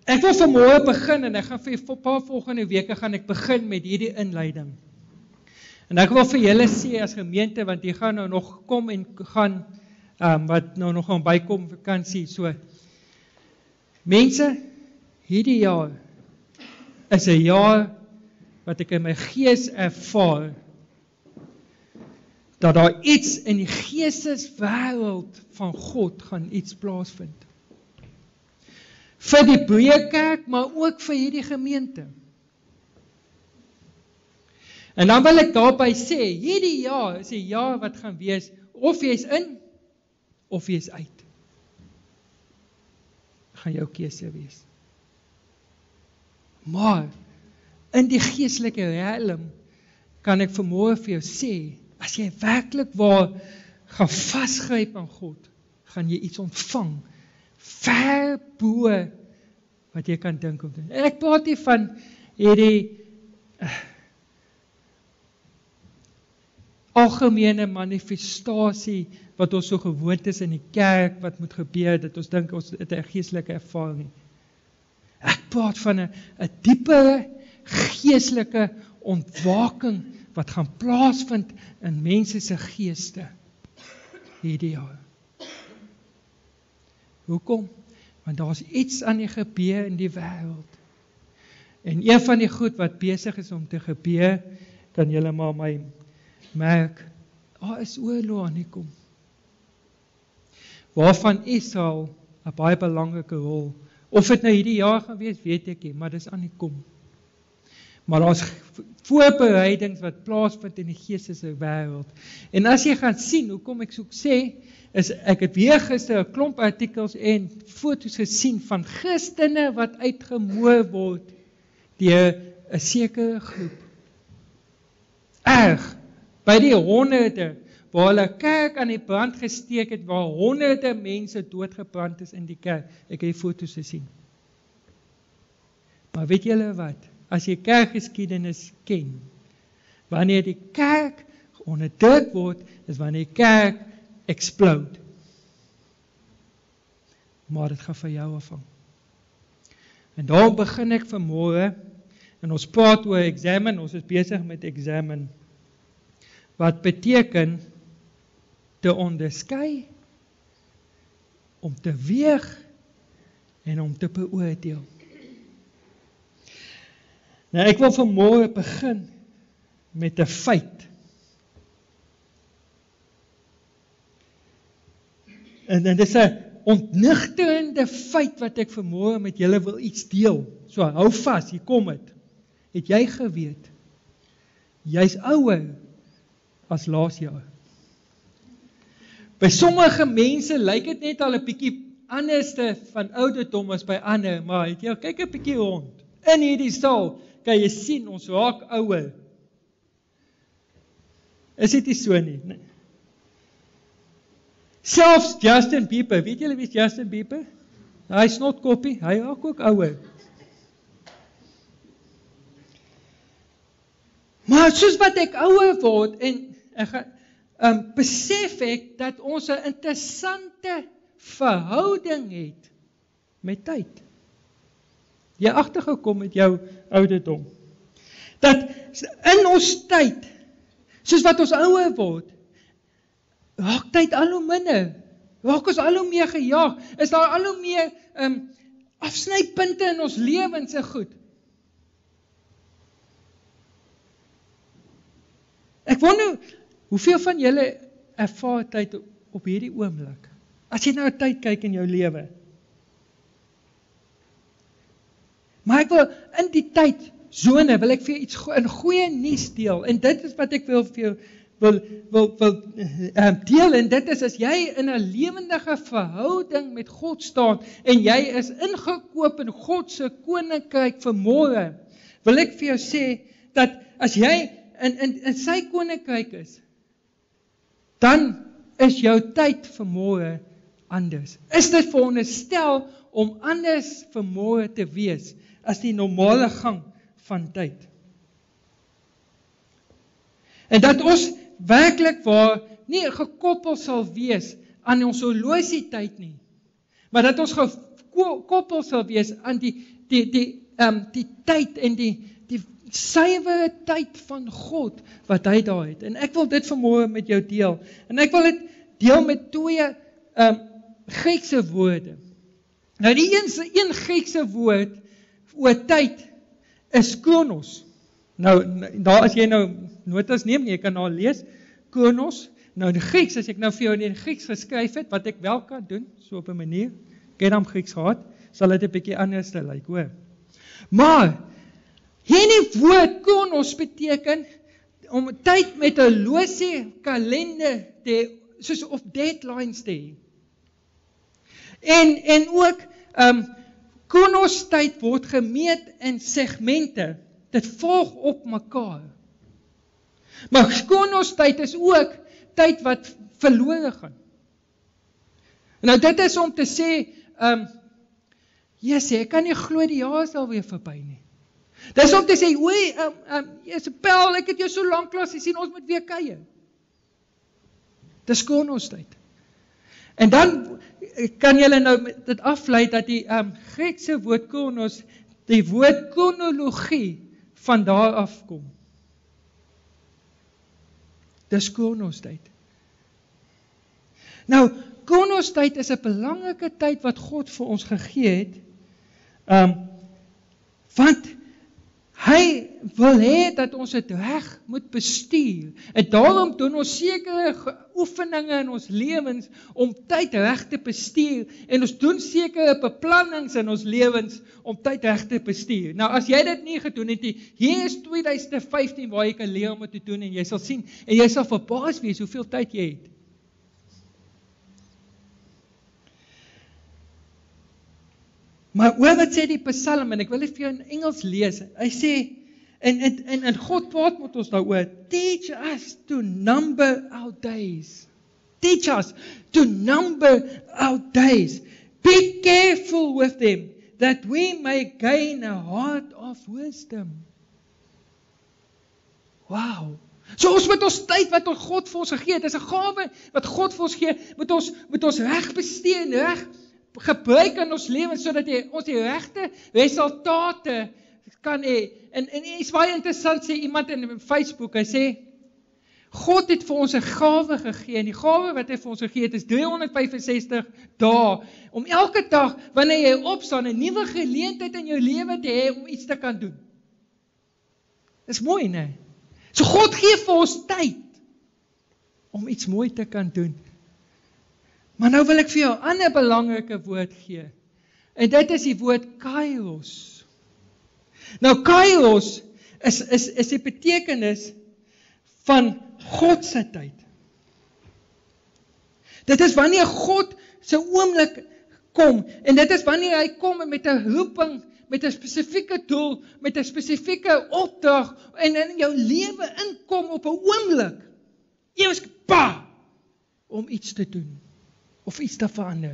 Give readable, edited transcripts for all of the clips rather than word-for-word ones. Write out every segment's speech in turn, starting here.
Ek wil vanmôre begin en ek gaan vir 'n paar volgende weke gaan ek begin met hierdie inleiding. En ek wil vir julle sê as gemeente, want jy gaan nou nog kom en gaan, wat nou nog gaan bykom vakansie, so. Mense, hierdie jaar is 'n jaar wat ek in my gees ervaar, dat daar iets in die geesteswêreld van God gaan iets plaasvind. Vir die Breë Kerk, maar ook vir hierdie gemeente. En dan wil ek daarby sê, hierdie jaar is 'n jaar wat gaan wees, of jy is in, of jy is uit. Gaan jou keuse wees. Maar, in die geestelike realm, kan ek vanmôre vir jou sê, as jy werklik waar gaan vasgryp aan God, gaan jy iets ontvang, ver bo wat jy kan dink om te doen. En ek praat nie van hierdie algemene manifestasie wat ons so gewoond is in die kerk, wat moet gebeur, dat ons dink ons het 'n geestelike ervaring. Ek praat van 'n diepere geestelike ontwaking wat gaan plaasvind in mense se geeste hierdie jaar. Hoekom? Want daar's iets aan die gebeur in die wêreld. En een van die goed wat besig is om te gebeur, kan julle maar my merk, daar is oorlog aan die kom. Waarvan Israel 'n baie belangrike rol, of dit nou hierdie jaar gaan wees, weet ek nie, maar dis aan die kom. Maar daar's voorbereidings wat plaasvind in die geestelike wêreld. En as jy gaan sien, hoekom ek so sê, is ek het weer gister 'n klomp artikels en foto's gesien van Christene wat uitgemoor word deur 'n sekere groep. Erg, by die honderde, waar hulle kerk aan die brand gesteek het, waar honderde mense doodgebrand is in die kerk. Ek het die foto's gesien. Maar weet julle wat? As jy kerkgeskiedenis ken, wanneer die kerk onderdruk word, is wanneer die kerk explode. Maar dit gaan van jou afhang. En daarom begin ek vanmôre, en ons praat oor examine, ons is besig met examine, wat beteken te onderskei, om te weeg, en om te beoordeel. Nou ek wil vanmôre begin met 'n feit. En dit is 'n ontnigterende feit wat ek vanmôre met julle wil iets deel. So hou vas, hier kom dit. Het jy geweet? Jy's ouer as laas jaar. By sommige mense lyk dit net al 'n bietjie anderste van ouderdom as by ander, maar het jy kyk 'n bietjie rond. In hierdie saal kan jy sien ons raak ouer. Is dit nie so nie? Nee. Selfs Justin Bieber, weet julle wie is Justin Bieber? Hy is snotkopie, hy raak ook ouer. Maar soos wat ek ouer word en ek besef ek dat ons 'n interessante verhouding het met tyd. Jy agtergekom met jou ouderdom. Dat in ons tyd, soos wat ons ouer word, raak tyd al hoe minder. Raak ons al hoe meer gejaag. Is daar al hoe meer afsnypunte in ons lewens se goed. Ek wonder, hoeveel van julle ervaar tyd op hierdie oomblik? As jy nou tyd kyk in jou lewe. Maar ek wil in die tydzone, wil ek vir jou iets in goeie nuus deel. En dit is wat ek wil vir jou deel. En dit is, as jy in 'n lewendige verhouding met God staan, en jy is ingekoop in God se koninkryk vanmôre, wil ek vir jou sê, dat as jy in sy koninkryk is, dan is jou tyd vanmôre anders. Is dit veronderstel om anders vanmôre te wees as die normale gang van tyd? En dat ons werklik waar nie gekoppel sal wees aan ons horlosietyd nie, maar dat ons gekoppel sal wees aan die die tyd en die suiwere tyd van God wat hy daar het. En ek wil dit vanmôre met jou deel. En ek wil dit deel met twee Griekse woorde. Nou die een Griekse woord oor tyd is kronos. Nou, daar as jy nou notas neem, jy kan daar lees, kronos. Nou die Grieks, as ek nou vir jou in Grieks geskryf het, wat ek wel kan doen, so op 'n manier, ek het hom Grieks gehad, sal dit 'n bietjie anders lyk, hoor. Maar, hierdie woord kronos beteken, om tyd met 'n losie kalender, soos of deadlines te hê. En ook, kronos tyd word gemeet in segmente, dit volg op mekaar. Maar kronos tyd is ook tyd wat verlore gaan. Nou dit is om te sê, ek kan nie glo die jaar is alweer verby nie. Dis om te sê, Pel, ek het jou so lank klas gesien, ons moet weer kuier. Dis kronos tyd. En dan kan julle nou dit aflei dat die Griekse woord kronos, die woord kronologie van daar af kom. Dis kronos tyd. Nou, kronos tyd is 'n belangrike tyd wat God vir ons gegee het, want hy wil hê dat ons dit reg moet bestuur. En daarom doen ons sekere oefeninge in ons lewens om tyd reg te bestuur. En ons doen sekere beplannings in ons lewens om tyd reg te bestuur. Nou as jy dit nie gedoen het nie, hier is 2015 waar jy kan leer om dit te doen en jy sal sien en jy sal verbaas wees hoeveel tyd jy het. Maar hoor wat sê die Psalm, en ek wil dit vir jou in Engels lees. Hy sê, en God praat met ons daaroor, teach us to number our days. Teach us to number our days. Be careful with them, that we may gain a heart of wisdom. Wow. So ons moet ons tyd wat God vir ons gegee het, dis 'n gawe wat God vir ons gee, moet ons reg bestuur en reg gebruik in ons lewens, sodat ons die regte resultate kan hê. En iets baie interessant sê iemand in Facebook, hy sê, God het vir ons 'n gawe gegee, en die gawe wat hy vir ons gegee het, is 365 dae, om elke dag, wanneer jy opstaan, 'n nuwe geleentheid in jou lewe te hê, om iets te kan doen. Dis mooi, né? So God gee vir ons tyd, om iets mooi te kan doen. Maar nou wil ek vir jou 'n ander belangrike woord gee. En dit is die woord kairos. Nou kairos is die betekenis van God se tyd. Dit is wanneer God se oomblik kom, en dit is wanneer hy kom met 'n roeping, met 'n spesifieke doel, met 'n spesifieke opdrag, en in jou lewe inkom op 'n oomblik, eers om iets te doen. Of iets te verander.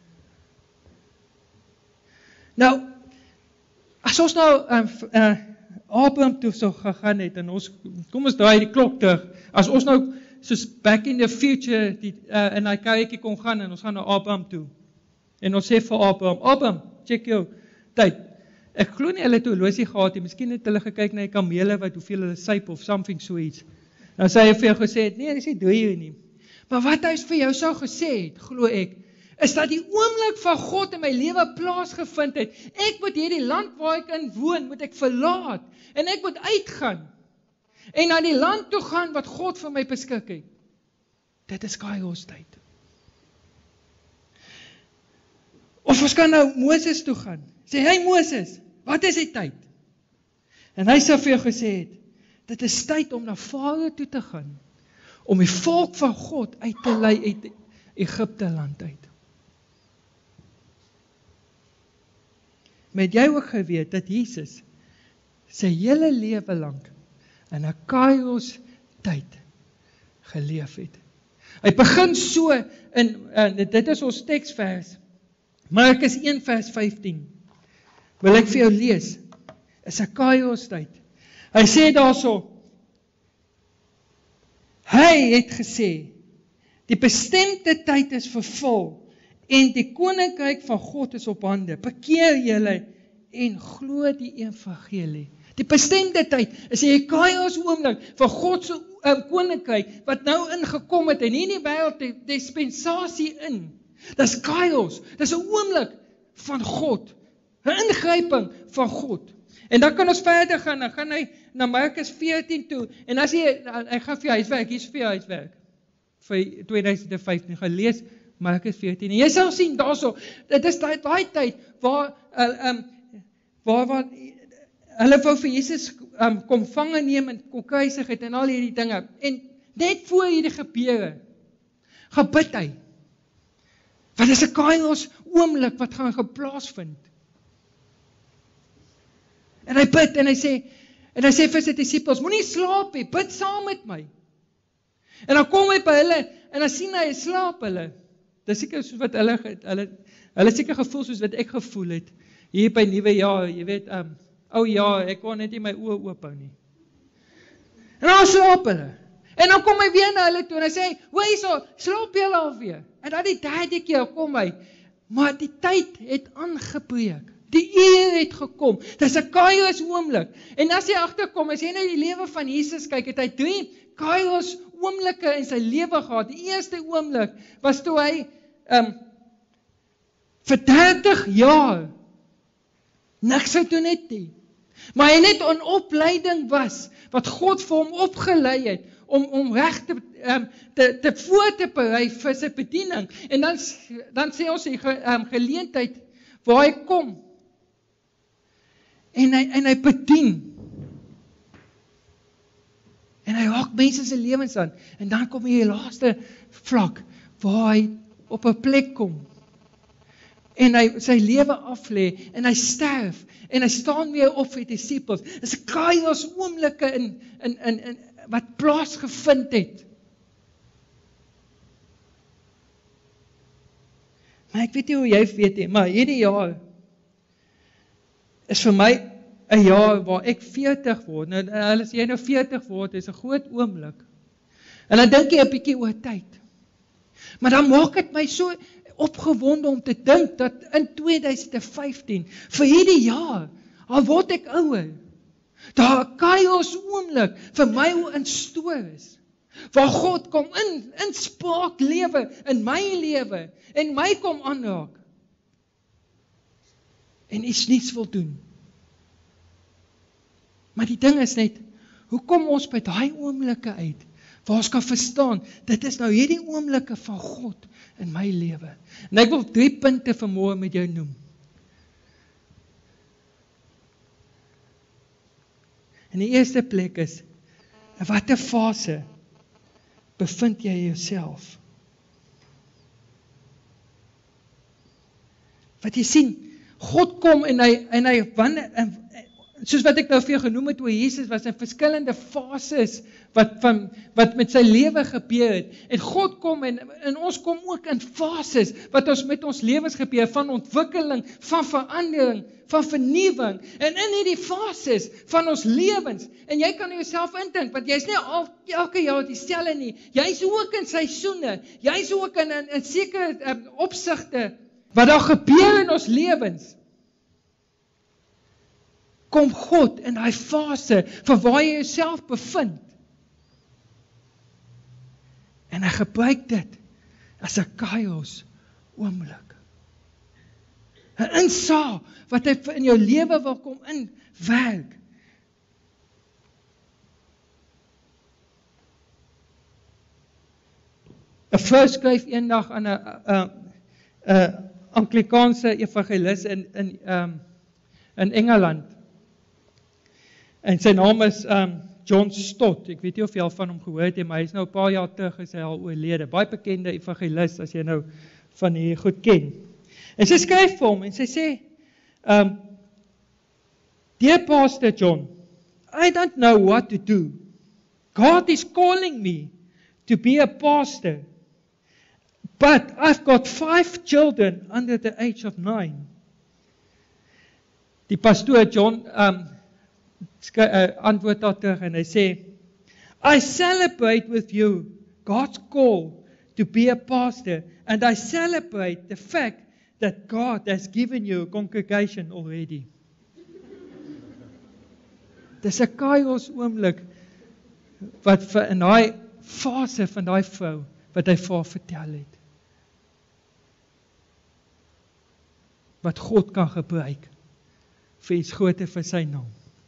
Nou, as ons nou Abraham toe so gegaan het, en kom ons draai die klok terug, as ons nou, soos back in the future, in die karretjie kon gaan, en ons gaan na Abraham toe, en ons sê vir Abraham, check jou tyd, ek glo nie hulle het 'n horlosie gehad, miskien het hulle gekyk na die kamele, hoeveel hulle suip, of something so iets, dan sê hy vir jou gesê het, nee, dis nie 3 uur nie, maar wat hy vir jou sou gesê het, glo ek, is dat die oomblik van God in my lewe plaasgevind het. Ek moet hierdie land waar ek in woon, moet ek verlaat, en ek moet uitgaan, en na die land toe gaan wat God vir my beskik het. Dit is kairos tyd. Of ons kan nou Moses toe gaan, sê, hey Moses, wat is die tyd? En hy sou vir jou gesê het, dit is tyd om na Farao toe te gaan, om die volk van God uit te lei uit Egipte land uit. Met jy ook geweet dat Jesus sy hele lewe lank in 'n kairos tyd geleef het. Hy begin so dit is ons teksvers, Markus 1 vers 15. Wil ek vir jou lees, is 'n kairos tyd. Hy sê daarso, hy het gesê, die bestemde tyd is vervul, en die koninkryk van God is op hande. Bekeer julle en glo die evangelie. Die bestemde tyd is die kairos oomblik van God se koninkryk wat nou ingekom het en nie in die wêreld die dispensasie in. Dis kairos, dis 'n oomblik van God, 'n ingryping van God. En dan kan ons verder gaan, dan gaan hy na Markus 14 toe, en as hy gaan vir jou huiswerk, hier is vir jou huiswerk, vir 2015, gaan lees Markus 14, en jy sal sien daarso, dit is daai tyd, waar hulle wou vir Jesus kom vange neem, en kom kruisig het, en al hierdie dinge, en net voor hierdie gebeure, gaan bid hy, want dit is 'n kairos oomblik, wat gaan geplaasvind, en hy bid, en hy sê vir sy disippels, moenie slaap nie, bid saam met my. En dan kom hy by hulle, en dan sien hy slaap hulle. Dis seker soos wat hulle seker gevoel soos wat ek gevoel het, hier by nuwe jaar, jy weet, ja, ek kon net nie my oë oop hou nie. En dan slaap hulle. En dan kom hy weer na hulle toe, en hy sê, hierso, slaap julle alweer. En dan die derde keer kom hy, maar die tyd het aangebreek. Die uur het gekom. Dis 'n kairos oomblik. En as jy agterkom, as jy na die lewe van Jesus kyk, het hy 3 kairos oomblikke in sy lewe gehad. Die eerste oomblik was toe hy vir 30 jaar niks sou doen het nie. Maar hy net in opleiding was, wat God vir hom opgelei het, om reg te voor te berei vir sy bediening. En dan sê ons die geleentheid waar hy kom. En hy bedien. En hy raak mense se lewens aan. En dan kom hy die laaste vlak, waar hy op 'n plek kom. En hy sy lewe aflê, en hy sterf, en hy staan weer op vir die disippels. Dit is 'n kairos oomblikke in wat plaasgevind het. Maar ek weet nie hoe jy weet nie, maar hierdie jaar is vir my 'n jaar waar ek 40 word. Nou, as jy nou 40 word, is 'n groot oomblik. En dan dink jy 'n bietjie oor tyd. Maar dan maak dit my so opgewonde om te dink dat in 2015, vir hierdie jaar, al word ek ouer, daar 'n kairos oomblik vir my hoe instoor is. Waar God kom inspraak lewe in my lewe en my kom aanraak. En iets niets wil doen. Maar die ding is net, hoe kom ons by daai oomblikke uit, waar ons kan verstaan, dit is nou hierdie oomblikke van God in my lewe. En ek wil 3 punte vanmôre met jou noem. En die eerste plek is, in watter fase bevind jy jouself? Wat jy sien, God kom en hy soos wat ek nou vir jou genoem het oor Jesus, was in verskillende fases wat met sy lewe gebeur het. En God kom en ons kom ook in fases wat ons met ons lewens gebeur, van ontwikkeling, van verandering, van vernuwing, en in hierdie fases van ons lewens, en jy kan jouself indink, want jy's nie elke jaar dieselfde nie, jy's ook in seisoene, jy's ook in sekere opsigte, wat daar gebeur in ons lewens, kom God in daai fase van waar jy jouself bevind. En hy gebruik dit as 'n kairos oomblik. 'n Insaag wat hy in jou lewe wil kom inwerk. 'n vrou skryf eendag aan 'n Anglikaanse evangelis in Engeland. En sy naam is John Stott. Ek weet nie of jy al van hom gehoor het, maar hy is nou 'n paar jaar terug is hy al oorlede. Baie bekende evangelis as jy nou van hier goed ken. En sy skryf vir hom en sy sê, Dear Pastor John, I don't know what to do. God is calling me to be a pastor. But I've got 5 children under the age of 9. Die pastoor John antwoord daar terug en hy sê, I celebrate with you God's call to be a pastor, and I celebrate the fact that God has given you a congregation already. Dis 'n kairos oomblik wat in daai fase van daai vrou wat hy vir haar vertel het. Wat God kan gebruik vir iets groter vir sy naam.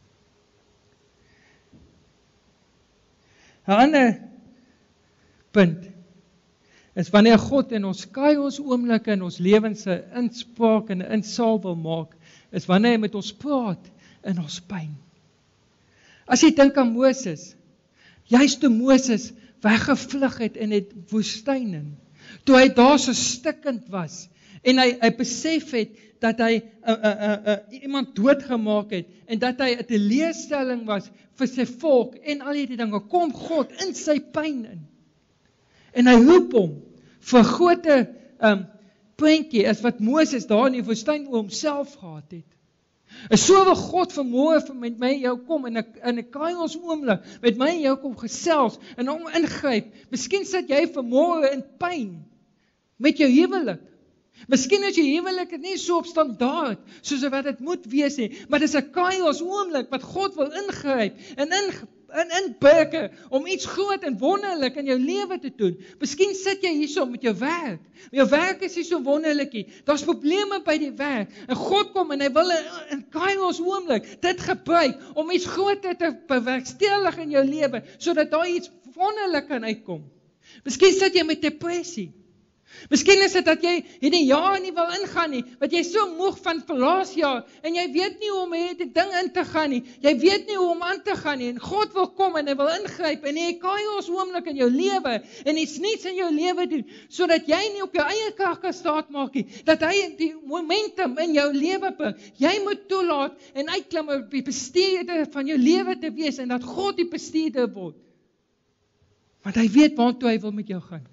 'n ander punt is wanneer God in ons kairos oomblikke in ons lewens 'n inspraak en 'n insaal wil maak, is wanneer hy met ons praat in ons pyn. As jy dink aan Moses, juist toe Moses weggevlug het in die woestyn in, toe hy daar so stikkend was, en hy besef het dat hy iemand doodgemaak het, en dat hy 'n teleurstelling was vir sy volk, en al hierdie dinge, kom God in sy pyn in, en hy roep hom vir 'n groter prentjie, as wat Moses daar in die woestyn oor homself gehad het. En so wil God vanmôre met my en jou kom, in 'n kairos oomblik, met my en jou kom gesels, en hom ingryp. Miskien sit jy vanmôre in pyn, met jou huwelik. Miskien is jou huwelik nie so op standaard, soos wat dit moet wees nie, maar dit is 'n kairos oomblik, wat God wil ingryp, en inbreek, om iets groot en wonderlik in jou lewe te doen. Miskien sit jy hierso met jou werk. Jou werk is nie so wonderlikie. Daar's probleme by die werk. En God kom en hy wil in kairos oomblik dit gebruik om iets groter te bewerkstellig in jou lewe, sodat daar iets wonderlik kan uitkom. Miskien sit jy met depressie. Miskien is dit dat jy hierdie jaar nie wil ingaan nie, want jy is so moeg van laas jaar, en jy weet nie hoe om hierdie ding in te gaan nie, jy weet nie hoe om aan te gaan nie, en God wil kom en hy wil ingryp, en hy kairos oomblik in jou lewe, en iets niets in jou lewe doen, sodat jy nie op jou eie krag kan staat maak nie, dat hy die momentum in jou lewe bring. Jy moet toelaat en uitklim op die bestuurder van jou lewe te wees, en dat God die bestuurder word. Want hy weet waartoe hy wil met jou gaan.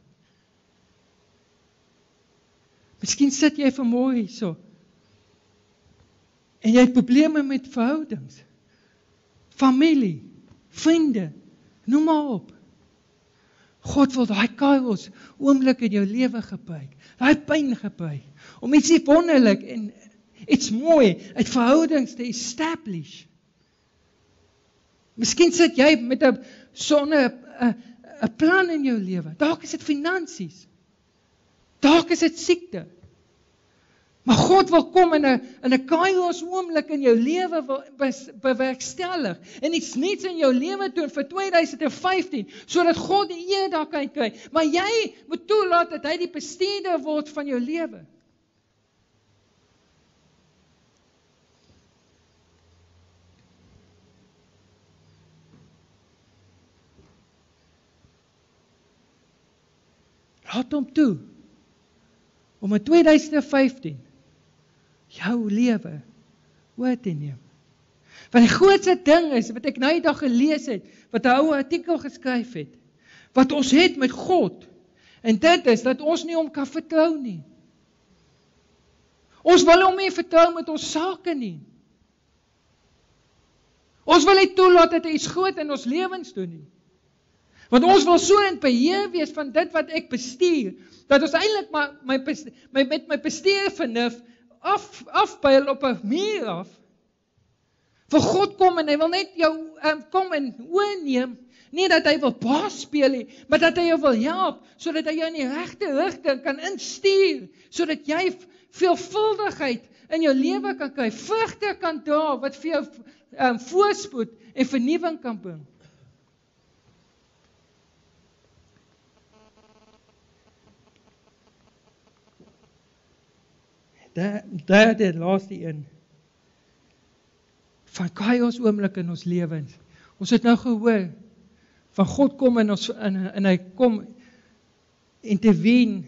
Miskien sit jy vanmôre hierso, en jy het probleme met verhoudings, familie, vriende, noem maar op. God wil daai kairos oomblik in jou lewe gebruik, daai pyn gebruik, om iets wonderlik en iets mooi uit verhoudings te establish. Miskien sit jy met 'n plan in jou lewe, dalk is dit finansies, dalk is dit siekte. Maar God wil kom in 'n kairos oomblik in jou lewe bewerkstellig, en iets niets in jou lewe doen vir 2015, sodat God die eer daar kan kry. Maar jy moet toelaat dat hy die bestuurder word van jou lewe. Laat hom toe om in 2015 jou lewe oor te neem. Want die grootste ding is, wat ek nou die dag gelees het, wat 'n ou artikel geskryf het, wat ons het met God, en dit is, dat ons nie hom kan vertrou nie. Ons wil hom nie vertrou met ons sake nie. Ons wil nie toelaat dat hy iets groot in ons lewens doen nie. Want ons wil so in beheer wees van dit wat ek bestuur, dat ons eintlik maar met my bestuurvernuf afpyl op 'n muur af. Vir God kom en hy wil net jou kom en oorneem, nie dat hy wil baas speel nie, maar dat hy jou wil help, sodat hy jou in die regte rigting kan instuur, sodat jy veelvuldigheid in jou lewe kan kry, vrugte kan dra, wat vir jou voorspoed en vernuwing kan bring. Derde, laaste een, van kairos oomblik in ons lewens. Ons het nou gehoor, van God kom in ons, en hy kom intervene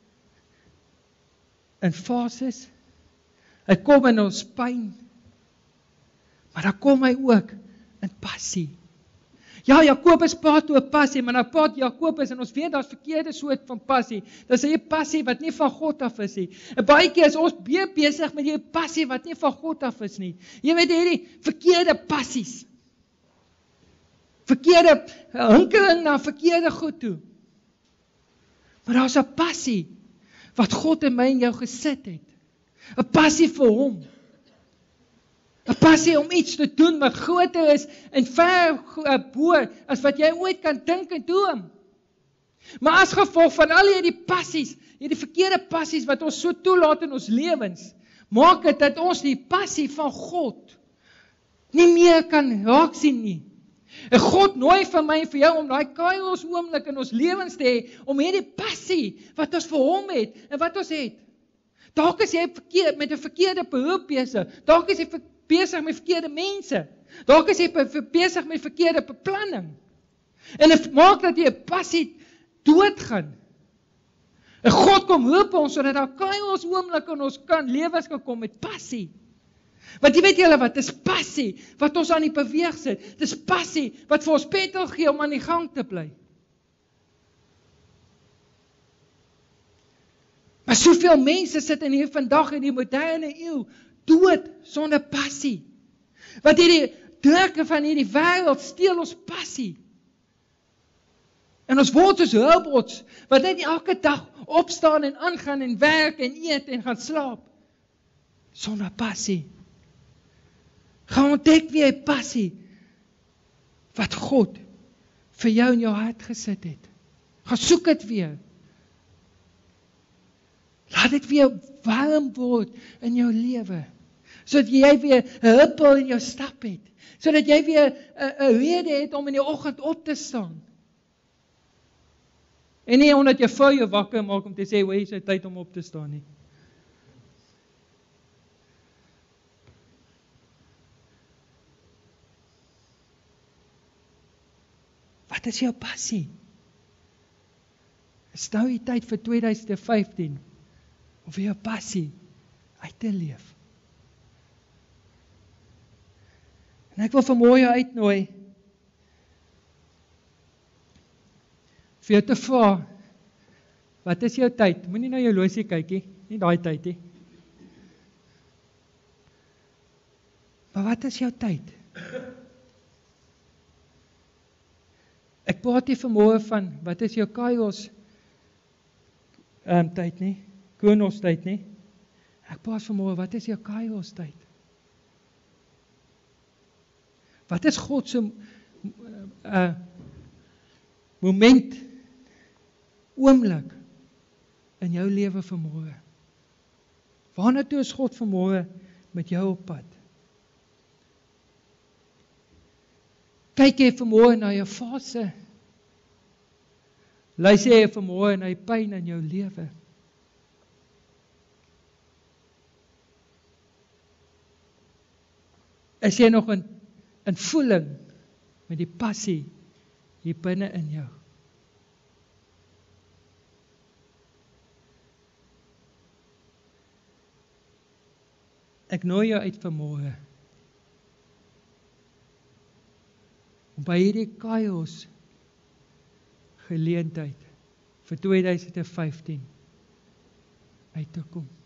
in fases, hy kom in ons pyn, maar dan kom hy ook in passie. Ja, Jakobus praat oor passie, maar dan praat Jakobus, en ons weet daar's verkeerde soort van passie. Dis 'n passie wat nie van God af is nie. En baie keer is ons besig met hierdie passie wat nie van God af is nie. Jy weet hierdie verkeerde passies. Verkeerde hinkering na verkeerde goed toe. Maar daar's 'n passie wat God in my en jou gesit het. 'n passie vir hom. 'n Passie om iets te doen wat groter is en ver bo as wat jy ooit kan dink en droom. Maar as gevolg van al hierdie passies, hierdie verkeerde passies wat ons so toelaat in ons lewens, maak dit dat ons die passie van God nie meer kan raak sien nie. En God nooi vir my en vir jou om daai kairos oomblik in ons lewens te hê, om hierdie passie wat ons vir hom het en wat ons het. Dalk is jy met 'n verkeerde beroep besig. Dalk is jy besig met verkeerde mense. Dalk is jy besig met verkeerde beplanning. En dit maak dat jy 'n passie doodgaan. En God kom roep ons sodat daar kairos oomblik in ons lewens kan kom met passie. Want jy weet julle wat, dis passie wat ons aan die beweeg sit. Dis passie wat vir ons petrol gee om aan die gang te bly. Maar soveel mense sit in hier vandag in die moderne eeu dood sonder passie. Want hierdie drukke van hierdie wêreld steel ons passie. En ons word soos robots wat net elke dag opstaan en aangaan en werk en eet en gaan slaap. Sonder passie. Gaan ontdek weer 'n passie wat God vir jou in jou hart gesit het. Gaan soek dit weer. Laat dit weer warm word in jou lewe. Sodat jy weer 'n huppel in jou stap het. Sodat jy weer 'n rede het om in die oggend op te staan. En nie omdat jy vir jou wakker maak om te sê, "Hoe is dit tyd om op te staan nie." Wat is jou passie? Is nou die tyd vir 2015 om vir jou passie uit te leef? En ek wil vanmôre jou uitnooi vir jou te vra, wat is jou tyd? Moenie na jou horlosie kyk nie daai tyd nie. Maar wat is jou tyd? Ek praat nie vanmôre van, wat is jou kairos tyd nie, kronos tyd nie. Ek praat vanmôre, wat is jou kairos tyd? Wat is God se moment, oomblik in jou lewe vanmôre? Waarna toe is God vanmôre met jou op pad? Kyk jy vanmôre na jou fase? Luister jy vanmôre na die pyn in jou lewe? Is jy nog in voeling met die passie hier binne in jou? Ek nooi jou uit vanmôre om by hierdie kairos geleentheid vir 2015 uit te kom.